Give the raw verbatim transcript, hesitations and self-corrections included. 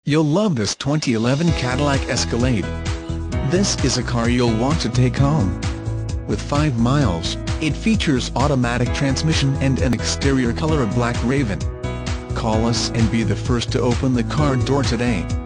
You'll love this twenty eleven Cadillac Escalade. This is a car you'll want to take home. With five miles, it features automatic transmission and an exterior color of black raven. Call us and be the first to open the car door today.